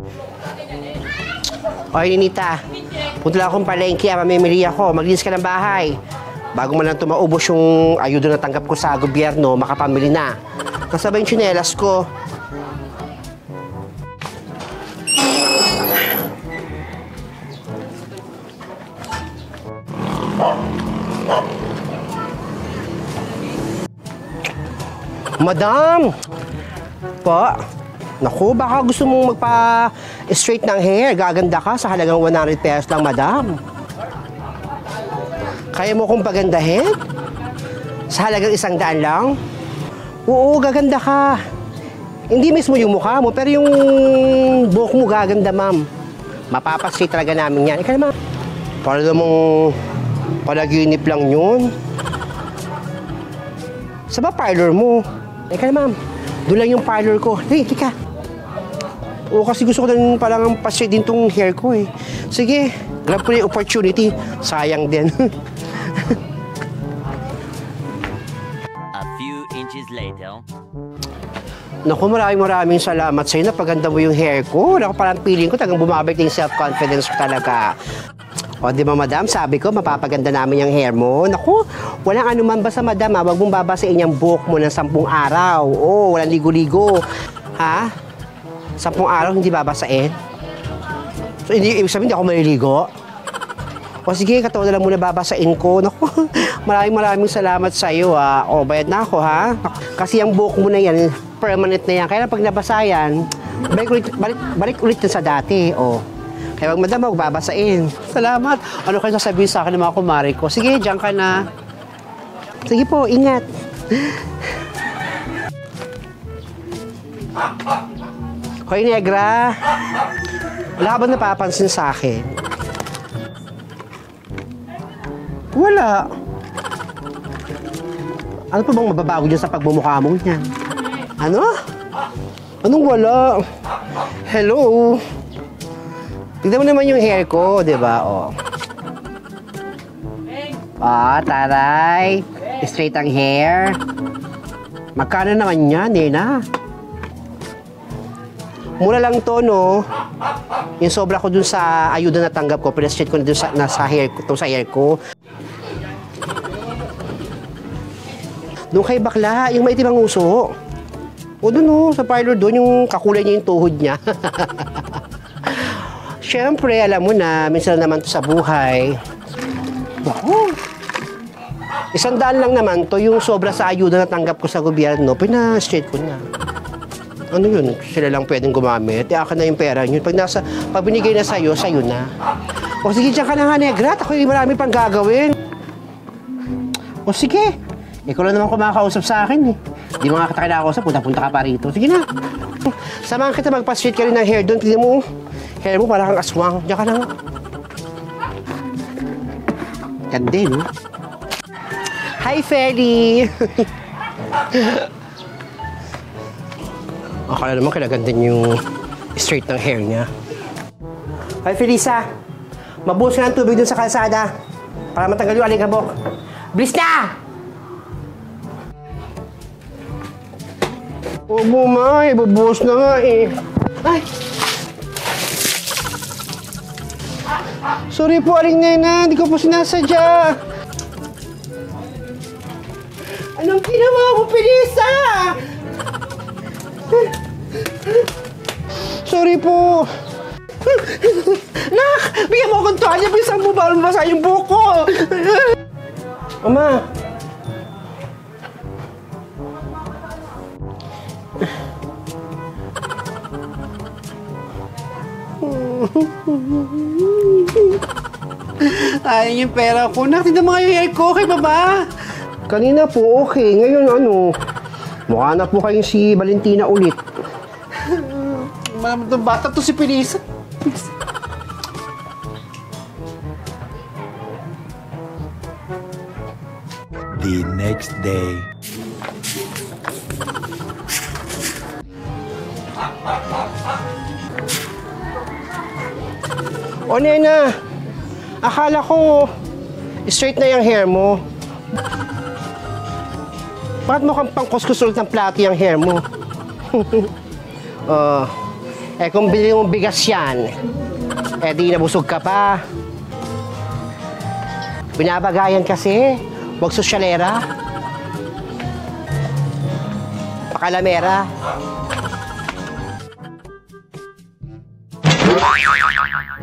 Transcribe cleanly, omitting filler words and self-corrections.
Okay, Ninita. Punta lang akong palengke, mamimili ako. Maglinis ka ng bahay. Bago man lang maubos yung ayuda na tanggap ko sa gobyerno, makapamili na. Kasabay yung tsinelas ko. Madam! Po? Naku, baka gusto mong magpa-straight ng hair. Gaganda ka sa halagang 100 pesos lang, madam. Kaya mo kong pagandahin? Sa halagang 100 lang? Oo, gaganda ka. Hindi mismo yung mukha mo, pero yung buhok mo gaganda, ma'am. Mapapastraight talaga namin yan. Ika naman. Para namang panaginip lang yun. Sa ba parlor mo? Ika na, ma'am. Doon lang yung parlor ko. Hey, tika. Oo, kasi gusto ko din palang pa-straight din tong hair ko eh. Sige, grab ko na yung opportunity. Sayang din. A few inches later. Naku, maraming salamat sa'yo. Napaganda mo yung hair ko. Naku, parang feeling ko talagang bumabalik yung self-confidence ko talaga. O, di ba, madam? Sabi ko, mapapaganda namin yung hair mo. Naku, walang anuman basta, madam, ha? Huwag mong babasain yung buhok mo ng 10 araw. Oo, walang ligo-ligo. Ha? 10 araw, hindi babasain? So, hindi, ibig sabihin, hindi ako maliligo? O, sige, kataon na lang muna babasain ko. Naku, maraming salamat sa'yo, ha? O, bayad na ako, ha? Kasi yung buhok mo na yan, permanent na yan. Kaya pag nabasa yan, balik ulit sa dati, o. Kaya wag madam, huwag babasain. Salamat. Ano kayo sasabihin sa akin ng mga kumari ko? Sige, diyan ka na. Sige po, ingat. Hoy, Negra. Wala ka ba napapansin sa akin? Wala. Ano pa bang mababago dyan sa pagmumukha mo niyan? Ano? Anong wala? Hello? Tignan mo naman yung hair ko, di ba? Oh. Ah, taray. Straight ang hair. Magkano naman yan, Nena? Mura lang to, no? Yung sobra ko dun sa ayuda na tanggap ko, pina-straight ko na dun sa hair ko, sa hair ko. Doon kay bakla, yung maitim ang uso. O dun, no, sa parlor doon, yung kakulay niya yung tuhod niya. Siyempre, alam mo na, minsan naman to sa buhay. Wow. 100 lang naman to, yung sobra sa ayuda na tanggap ko sa gobyerno, pina-straight ko na. Ano yun? Sila lang pwedeng gumamit. Akin na yung pera nyo. Pag binigay na sa'yo, sa'yo na. O sige, dyan ka na nga, Negra. Ako yung marami pang gagawin. O sige. Ikaw lang naman kumakausap sa akin eh. Di mo nga kita kinakausap, punta-punta ka pa rito. Sige na. Samahan kita magpa-straight ka rin ng hair doon. Tignan mo. Hair mo parang kang aswang. Diyan ka na nga. Ganda eh, no? Hi, Feli! Akala naman kinaganda yung straight ng hair niya. Hi, Felisa! Mabuhos ka ng tubig dun sa kalsada para matanggal yung alikabok. Bilis na! Opo, ma. Ibubuhos na nga eh. Ay! Sorry po, Aling Nena. Hindi ko po sinasadya. Anong ginawa mo, Felisa? Sorry po. Nak! Bigyan mo akong tuwalya. Bilisan mo ba mabasa yung buhok ko? Ama. Ayun yung pera ko. Nakita mo yung hair ko. Okay ba ba? Kanina po okay. Ngayon ano? Mukha na po kayong si Valentina ulit. Malamang itong bata to si Felisa. The next day. O Nena, akala ko straight na yung hair mo. Bakit mukhang pang kuskus ulit ng plato yung hair mo? Eh kung bili mong bigas yan, eh di nabusog ka pa. Binabagayan kasi. Huwag sosyalera. Pakalamera.